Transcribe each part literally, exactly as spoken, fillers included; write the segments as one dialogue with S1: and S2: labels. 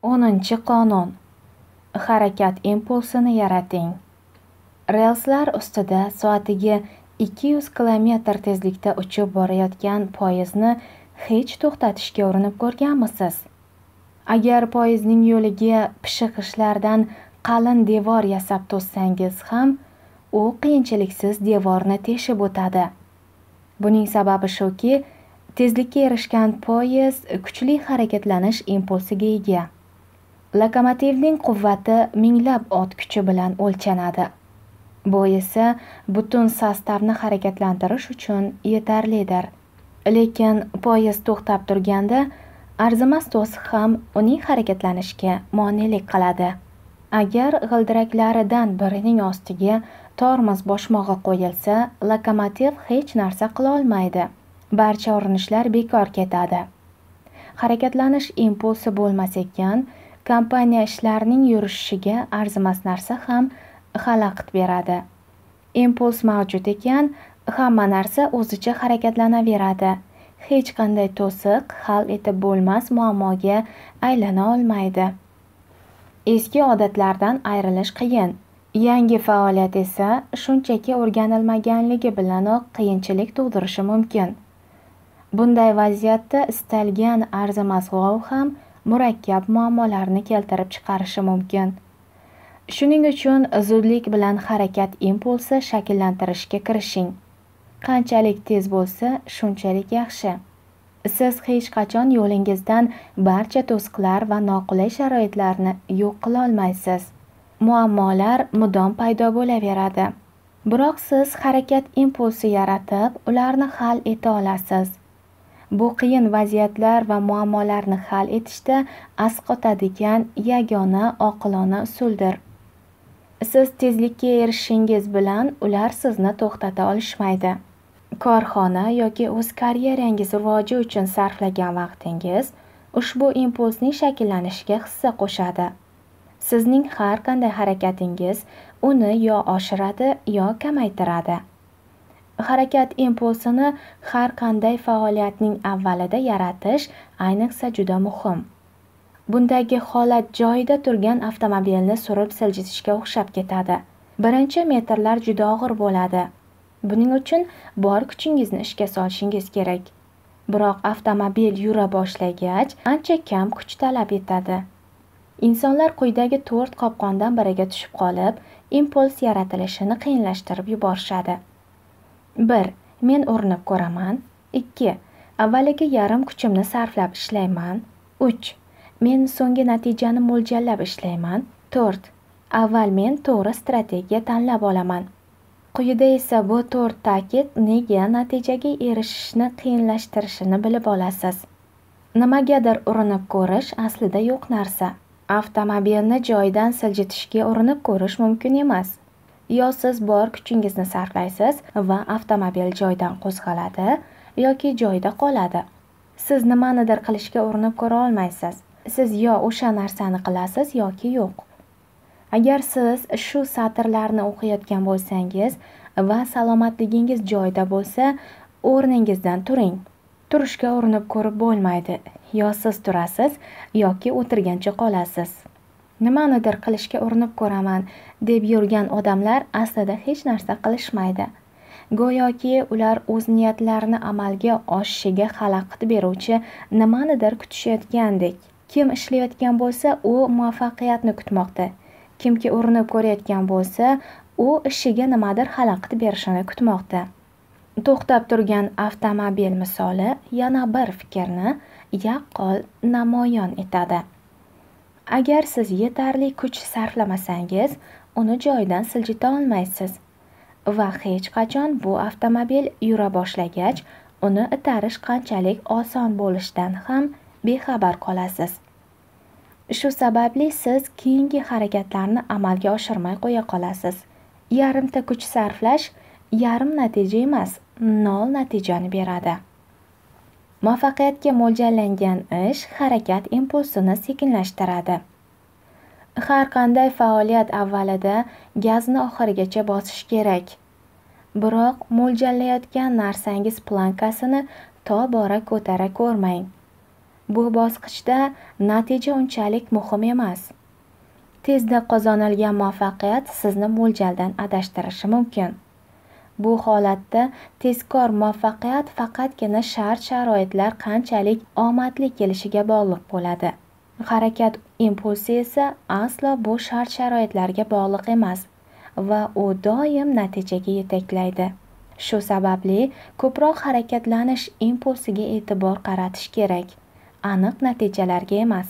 S1: O'ninchi qonun. Harakat impulsini yarating. Relslar ustida soatiga ikki yuz kilometr tezlikda uchib borayotgan poyezdni hech to'xtatishga urinib ko'rganmisiz? Agar poyezdning yo'liga pishiq ishlardan qalin devor yasab to'ssangiz ham, u qiyinchiliksiz devorni teshib o'tadi. Buning sababi shuki, tezlikka erishgan poyezd kuchli harakatlanish impulsiga ega. Lokomotivning quvvati minglab ot kuchi bilan o'lchanadi. Bu esa butun sostavni harakatlantirish uchun yetarlidir. Lekin poyezd to'xtab turganda arzimas to'siq ham uning harakatlanishiga monelik qiladi. Agar g'ildiraklaridan birining ostiga tormoz boshmog'i qo'yilsa, lokomotiv hech narsa qila olmaydi. Barcha urinishlar bekor ketadi. Harakatlanish impulsi bo'lmas ekan, kompaniya ishlarining yurishiga arzimas narsa ham xalaqit beradi. Impuls mavjud ekan, hamma narsa o'zicha harakatlanaveradi. Hech qanday to'siq hal etib bo'lmas muammoga aylana olmaydi. Eski odatlardan ayrilish qiyin. Yangi faoliyat esa shunchaki o'rganilmaganligi bilanoq qiyinchilik tug'dirishi mumkin. Bunday vaziyatda istalgan arzimas g'ov ham murakkab muammolarni keltirib chiqarishi mumkin. Shuning uchun zudlik bilan harakat impulsi shakllantirishga kirishing. Qanchalik tez bo'lsa, shunchalik yaxshi. Siz hech qachon yo'lingizdan barcha to'siqlar va noqulay sharoitlarni yo'q qila olmaysiz. Muammolar mudom paydo bo'laveradi. Biroq siz harakat impulsi yaratib, ularni hal eta olasiz. Bu qiyin vaziyatlar va muammolarni hal etishda asqotadigan yagona oqilona usuldir. Siz tezlikka erishishingiz bilan ular sizni to'xtata olishmaydi. Korxona yoki o'z karyerangiz rivoji uchun sarflagan vaqtingiz ushbu impulsning shakllanishiga hissa qo'shadi. Sizning har qanday harakatingiz uni yo oshiradi, yo kamaytiradi. Harakat impulsini har qanday faoliyatning avvalida yaratish ayniqsa juda muhim. Bundagi holat joyida turgan avtomobilni surib siljitishga o'xshab ketadi. Birinchi metrlar juda og'ir bo'ladi. Buning uchun bor kuchingizni ishga solishingiz kerak. Biroq avtomobil yura boshlagach, ancha kam kuch talab etadi. Insonlar quyidagi to'rt qopqondan biriga tushib qolib, impuls yaratilishini qiyinlashtirib yuborishadi. bir. Men urinib ko'raman. ikki. Avvaliga yarim kuchimni sarflab ishlayman. uch. Men so'nggi natijani mo'ljallab ishlayman. to'rt. Avval men to'g'ri strategiya tanlab olaman. Quyida esa bu to'rt ta'kid nega natijaga erishishni qiyinlashtirishini bilib olasiz. Nimagadir urinib ko'rish aslida yo'q narsa. Avtomobilni joyidan siljitishga urinib ko'rish mumkin emas. Yo siz bor kuchingizni sarflaysiz va avtomobil joyidan qo'zg'aladi yoki joyida qoladi. Siz nimanidir qilishga urinib ko'ra olmaysiz. Siz yo o'sha narsani qilasiz yoki yo'q. Agar siz shu satrlarni o'qiyotgan bo'lsangiz va salomatligingiz joyida bo'lsa, o'rningizdan turing. Turishga urinib ko'rib bo'lmaydi. Yo siz turasiz yoki o'tirgancha qolasiz. Nimanidir qilishga urinib ko'raman deb yurgan odamlar aslida hech narsa qilishmaydi. Go'yoki ular o'z niyatlarini amalga oshishiga xalaqit beruvchi nimanidir kutishayotgandek. Kim ishlayotgan bo'lsa, u muvaffaqiyatni kutmoqda. Kimki urinib ko'rayotgan bo'lsa, u ishiga nimadir xalaqit berishini kutmoqda. To'xtab turgan avtomobil misoli yana bir fikrni yaqqol namoyon etadi. Agar siz yetarli kuch sarflamasangiz, uni joyidan siljita olmaysiz va hech qachon bu avtomobil yura boshlagach, uni itarish qanchalik oson bo'lishidan ham bexabar qolasiz. Shu sababli siz keyingi harakatlarni amalga oshirmay qo'ya qolasiz. Yarimta kuch sarflash yarim natija emas, nol natijani beradi. Muvaffaqiyatga mo'ljallangan ish harakat impulsini sekinlashtiradi. Har qanday faoliyat avvalida gazni oxirigacha bosish kerak. Biroq mo'ljallayotgan narsangiz plankasini tobora ko'tara ko'rmang. Bu bosqichda natija unchalik muhim emas. Tezda qozonilgan muvaffaqiyat sizni mo'ljaldan adashtirishi mumkin. Bu holatda tezkor muvaffaqiyat faqatgina shart-sharoitlar qanchalik omadli kelishiga bog'liq bo'ladi. Harakat impulsi esa aslo bu shart-sharoitlarga bog'liq emas va u doim natijaga yetaklaydi. Shu sababli ko'proq harakatlanish impulsiga e'tibor qaratish kerak, aniq natijalarga emas.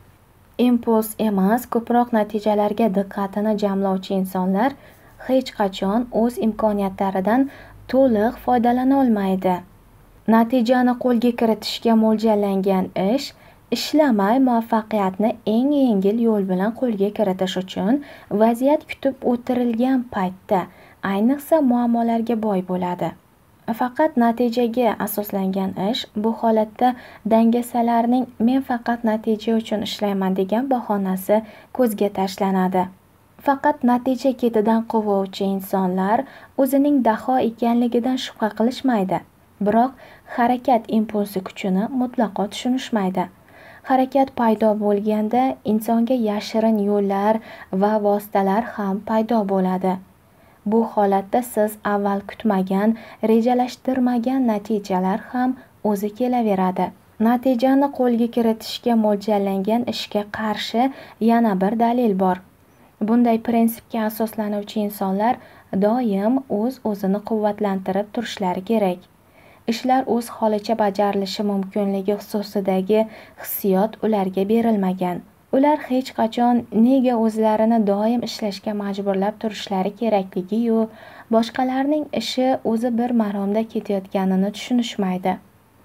S1: Impuls emas, ko'proq natijalarga diqqatini jamlovchi insonlar hech qachon o'z imkoniyatlaridan to'liq foydalana olmaydi. Natijani qo'lga kiritishga mo'ljallangan ish ishlamay muvaffaqiyatni eng yengil yo'l bilan qo'lga kiritish uchun vaziyat kutib o'tirilgan paytda ayniqsa muammolarga boy bo'ladi. Faqat natijaga asoslangan ish bu holatda dangasalarning men faqat natija uchun ishlayman degan bahonasi ko'zga tashlanadi. Faqat natija ketidan quvuvchi insonlar o'zining daho ekanligidan shubha qilishmaydi, biroq harakat impulsi kuchini mutlaqo tushunishmaydi. Harakat paydo bo'lganda insonga yashirin yo'llar va vositalar ham paydo bo'ladi. Bu holatda siz avval kutmagan, rejalashtirmagan natijalar ham o'zi kelaveradi. Natijani qo'lga kiritishga mo'ljallangan ishga qarshi yana bir dalil bor. Bunday prinsipga asoslanuvchi insonlar doim o'z-o'zini quvvatlantirib turishlari kerak. Ishlar o'z holicha bajarilishi mumkinligi xususidagi hissiyot ularga berilmagan. Ular hech qachon nega o'zlarini doim ishlashga majburlab turishlari kerakligi-yu boshqalarning ishi o'zi bir maromda ketayotganini tushunishmaydi.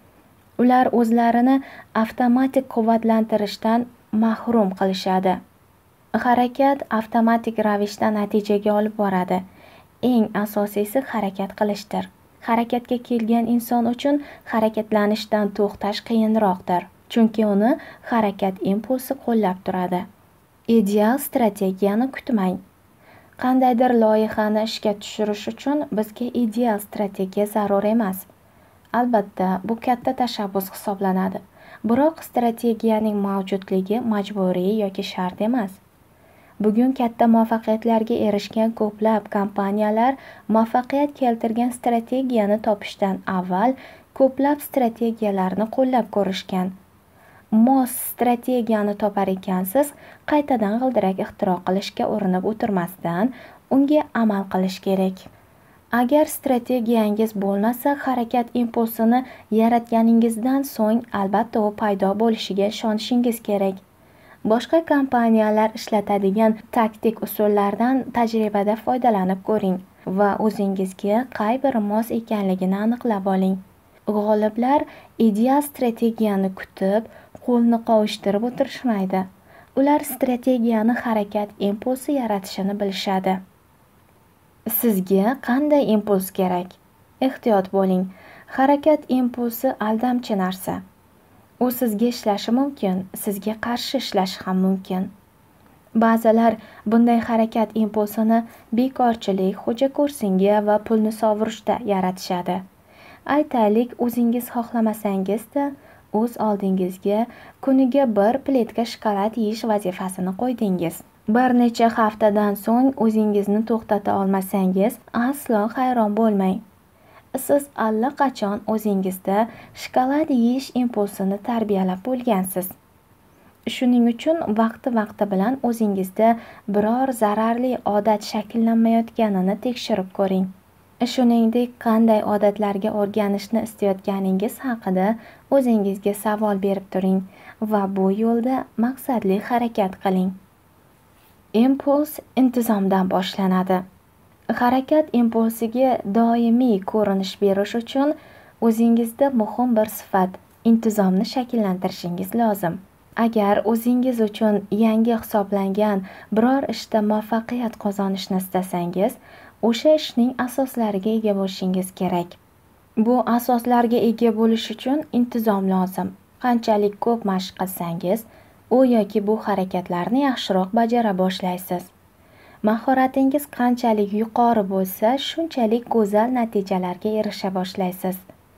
S1: Ular o'zlarini avtomatik quvvatlantirishdan mahrum qilishadi. Harakat avtomatik ravishda natijaga olib boradi. Eng asosiysi harakat qilishdir. Harakatga kelgan inson uchun harakatlanishdan to'xtash qiyinroqdir. Chunki uni harakat impulsi qo'llab turadi. Ideal strategiyani kutmang. Qandaydir loyihani ishga tushirish uchun bizga ideal strategiya zarur emas. Albatta, bu katta tashabbus hisoblanadi. Biroq strategiyaning mavjudligi majburiy yoki shart emas. Bugun katta muvaffaqiyatlarga erishgan ko'plab kompaniyalar muvaffaqiyat keltirgan strategiyani topishdan avval ko'plab strategiyalarni qo'llab ko'rishgan. Mos strategiyani topar ekansiz, qaytadan g'ildirak ixtiro qilishga urinib o'tirmasdan, unga amal qilish kerak. Agar strategiyangiz bo'lmasa, harakat impulsini yaratganingizdan so'ng albatta u paydo bo'lishiga ishonishingiz kerak. Boshqa kompaniyalar ishlatadigan taktik usullardan tajribada foydalanib ko'ring va o'zingizga qay biri mos ekanligini aniqlab oling. G'oliblar ideal strategiyani kutib, qo'lni qovushtirib o'tirishmaydi. Ular strategiyani harakat impulsi yaratishini bilishadi. Sizga qanday impuls kerak? Ehtiyot bo'ling. Harakat impulsi aldamchi narsa. U sizga ishlashi mumkin, sizga qarshi ishlashi ham mumkin. Ba'zilar bunday harakat impulsini bekorchilik, xo'jako'rsinga va pulni sovurishda yaratishadi. Aytaylik, o'zingiz xohlamasangiz-da, o'z oldingizga kuniga bir pletka shokolad yeyish vazifasini qo'ydingiz. Bir necha haftadan so'ng o'zingizni to'xtata olmasangiz, aslo hayron bo'lmang. Siz allaqachon o'zingizda shokolad yeyish impulsini tarbiyalab bo'lgansiz. Shuning uchun vaqti-vaqti bilan o'zingizda biror zararli odat shakllanmayotganini tekshirib ko'ring. Shuningdek, qanday odatlarga o'rganishni istayotganingiz haqida o'zingizga savol berib turing va bu yo'lda maqsadli harakat qiling. Impuls intizomdan boshlanadi. Harakat impulsiga doimiy ko'rinish berish uchun o'zingizda muhim bir sifat, intizomni shakllantirishingiz lozim. Agar o'zingiz uchun yangi hisoblangan biror ishda muvaffaqiyat qozonishni istasangiz, o'sha ishning asoslariga ega bo'lishingiz kerak. Bu asoslarga ega bo'lish uchun intizom lozim. Qanchalik ko'p mashq qilsangiz, u yoki bu harakatlarni yaxshiroq bajara boshlaysiz. Mahoratingiz qanchalik yuqori bo'lsa, shunchalik go'zal natijalarga erisha boshlaysiz.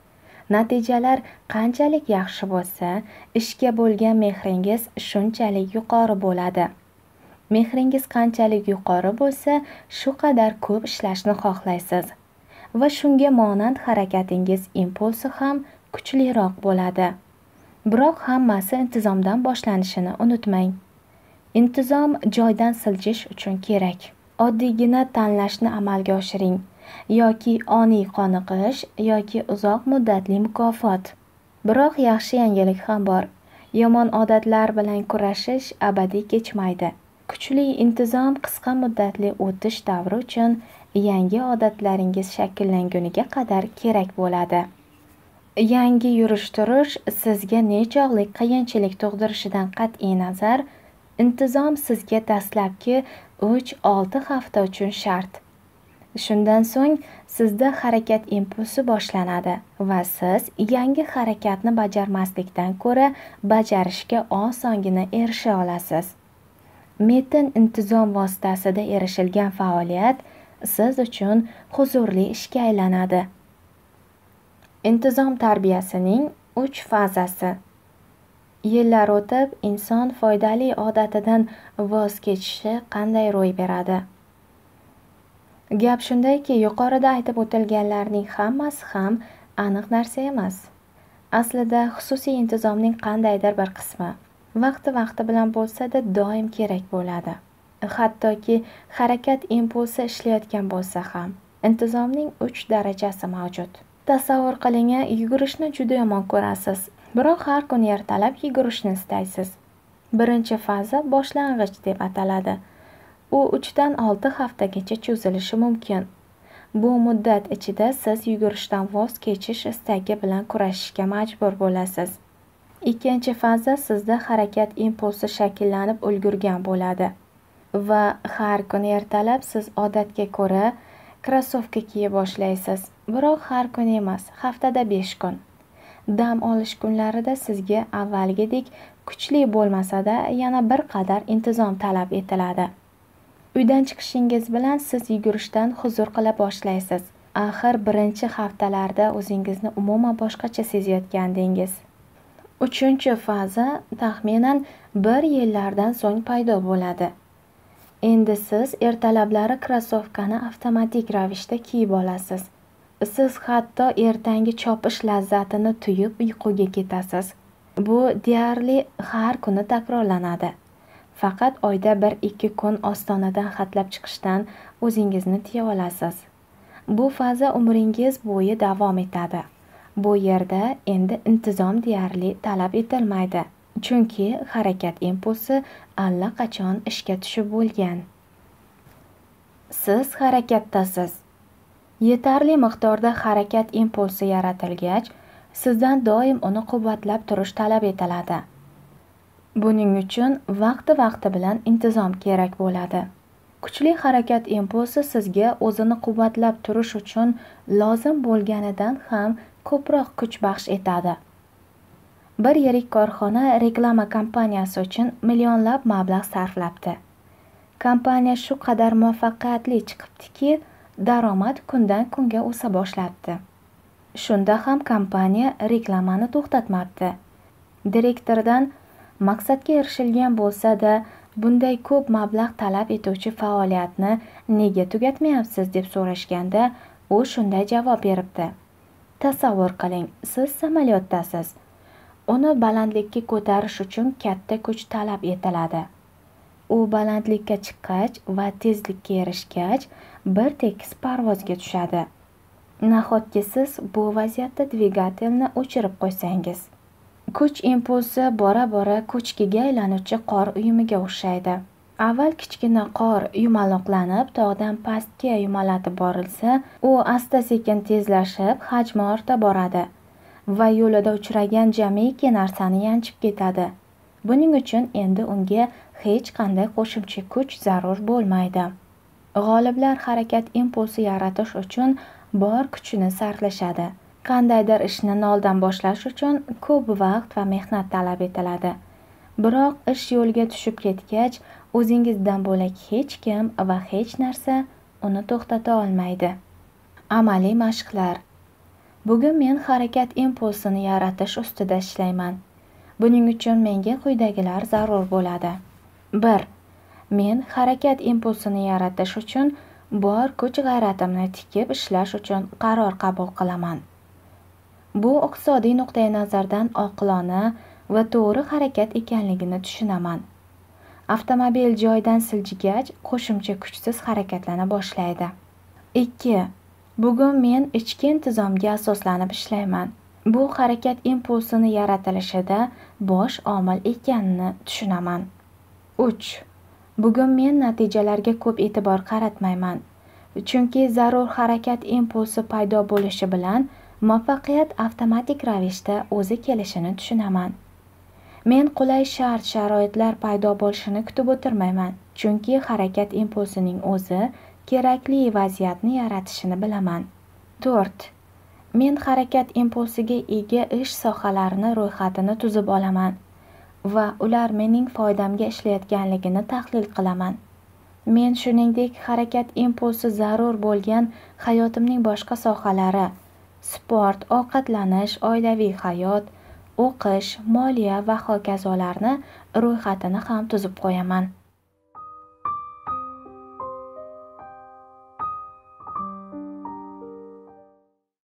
S1: Natijalar qanchalik yaxshi bo'lsa, ishga bo'lgan mehringiz shunchalik yuqori bo'ladi. Mehringiz qanchalik yuqori bo'lsa, shu qadar ko'p ishlashni xohlaysiz va shunga monand harakatingiz impulsi ham kuchliroq bo'ladi. Biroq hammasi intizomdan boshlanishini unutmang. Intizom joydan siljish uchun kerak. Oddiygina tanlashni amalga oshiring, yoki oniy qoniqish, yoki uzoq muddatli mukofot. Biroq yaxshi yangilik ham bor. Yomon odatlar bilan kurashish abadiy kechmaydi. Kuchli intizom qisqa muddatli o'tish davri uchun yangi odatlaringiz shakllanguniga qadar kerak bo'ladi. Yangi yurish-turish sizga nechog'lik qiyinchilik tug'dirishidan qat'iy nazar, intizom sizga dastlabki uch olti hafta uchun shart. Shundan so'ng sizda harakat impulsi boshlanadi va siz yangi harakatni bajarmaslikdan ko'ra bajarishga osongina erisha olasiz. Metin intizom vositasida erishilgan faoliyat siz uchun huzurli ishga aylanadi. Intizom tarbiyasining uch fazasi. Yillar o'tib, inson foydali odatidan voz kechishi qanday ro'y beradi? Gap shundayki, yuqorida aytib o'tilganlarning hammasi ham aniq narsa emas. Aslida xususiy intizomning qandaydir bir qismi vaqti-vaqti bilan bo'lsa-da doim kerak bo'ladi. Hattoki harakat impulsi ishlayotgan bo'lsa ham, intizomning uch darajasi mavjud. Tasavvur qiling, yugurishni juda yomon ko'rasiz, biroq har kuni ertalab yugurishni istaysiz. Birinchi faza boshlang'ich deb ataladi. U uch dan olti haftagacha cho'zilishi mumkin. Bu muddat ichida siz yugurishdan voz kechish istagi bilan kurashishga majbur bo'lasiz. Ikkinchi faza sizda harakat impulsi shakllanib ulgurgan bo'ladi va har kuni ertalab siz odatga ko'ra krossovka kiya boshlaysiz. Biroq har kun emas, haftada besh kun. Dam olish kunlarida sizga avvalgidek kuchli bo'lmasa-da yana bir qadar intizom talab etiladi. Uydan chiqishingiz bilan siz yugurishdan huzur qila boshlaysiz. Axir birinchi haftalarda o'zingizni umuman boshqacha sezayotgandingiz. Uchinchi faza taxminan bir yillardan so'ng paydo bo'ladi. Endi siz ertalablari krossovkani avtomatik ravishda kiyib olasiz. Siz hatto ertangi chopish lazzatini tuyib uyquga ketasiz. Bu deyarli har kuni takrorlanadi. Faqat oyda bir ikki kun ostonadan xatlab chiqishdan o'zingizni tiya olasiz. Bu faza umringiz bo'yi davom etadi. Bu yerda endi intizom deyarli talab etilmaydi. Chunki harakat impulsi allaqachon ishga tushib bo'lgan. Siz harakatdasiz. Yetarli miqdorda harakat impulsi yaratilgach, sizdan doim uni quvvatlab turish talab etiladi. Buning uchun vaqti-vaqti bilan intizom kerak bo'ladi. Kuchli harakat impulsi sizga o'zini quvvatlab turish uchun lozim bo'lganidan ham ko'proq kuch baxsh etadi. Bir yirik korxona reklama kampaniyasi uchun millionlab mablag' sarflabdi. Kompaniya shu qadar muvaffaqiyatli chiqibdiki, daromad kundan kunga o'sa boshlabdi. Shunda ham kompaniya reklamani to'xtatmabdi. Direktordan maqsadga erishilgan bo'lsa-da, bunday ko'p mablag' talab etuvchi faoliyatni nega tugatmayapsiz deb so'rashganda, u shunday javob beribdi. Tasavvur qiling, siz samolyotdasiz. Uni balandlikka ko'tarish uchun katta kuch talab etiladi. U balandlikka chiqqach va tezlikka erishgach, bir tekis parvozga tushadi. Nahotki siz bu vaziyatda dvigatelni o'chirib qo'ysangiz? Kuch impulsi bora-bora ko'chkiga aylanuvchi qor uyumiga o'xshaydi. Avval kichkina qor yumaloqlanib, tog'dan pastga yumalatib borilsa, u asta-sekin tezlashib, hajmi orta boradi va yo'lida uchragan jamiki narsani yanchib ketadi. Buning uchun endi unga hech qanday qo'shimcha kuch zarur bo'lmaydi. G'oliblar harakat impulsi yaratish uchun bor kuchini sarflashadi. Qandaydir ishni noldan boshlash uchun ko'p vaqt va mehnat talab etiladi. Biroq ish yo'lga tushib ketgach, o'zingizdan bo'lak hech kim va hech narsa uni to'xtata olmaydi. Amaliy mashqlar. Bugun men harakat impulsini yaratish ustida ishlayman. Buning uchun menga quyidagilar zarur bo'ladi. bir. Men harakat impulsini yaratish uchun bor kuch-g'ayratimni tikib ishlash uchun qaror qabul qilaman. Bu iqtisodiy nuqtai nazardan oqilona va to'g'ri harakat ekanligini tushunaman. Avtomobil joydan siljigach, qo'shimcha kuchsiz harakatlana boshlaydi. ikki. Bugun men ichki intizomga asoslanib ishlayman. Bu harakat impulsini yaratilishida bosh omil ekanini tushunaman. uch. Bugun men natijalarga ko'p e'tibor qaratmayman. Chunki zarur harakat impulsi paydo bo'lishi bilan muvaffaqiyat avtomatik ravishda o'zi kelishini tushunaman. Men qulay shart-sharoitlar paydo bo'lishini kutib o'tirmayman, chunki harakat impulsining o'zi kerakli vaziyatni yaratishini bilaman. to'rt. Men harakat impulsiga ega ish sohalarini ro'yxatini tuzib olaman va ular mening foydamga ishlayotganligini tahlil qilaman. Men shuningdek harakat impulsi zarur bo'lgan hayotimning boshqa sohalari, sport, ovqatlanish, oilaviy hayot, o'qish, moliya va hokazolarni ro'yxatini ham tuzib qo'yaman.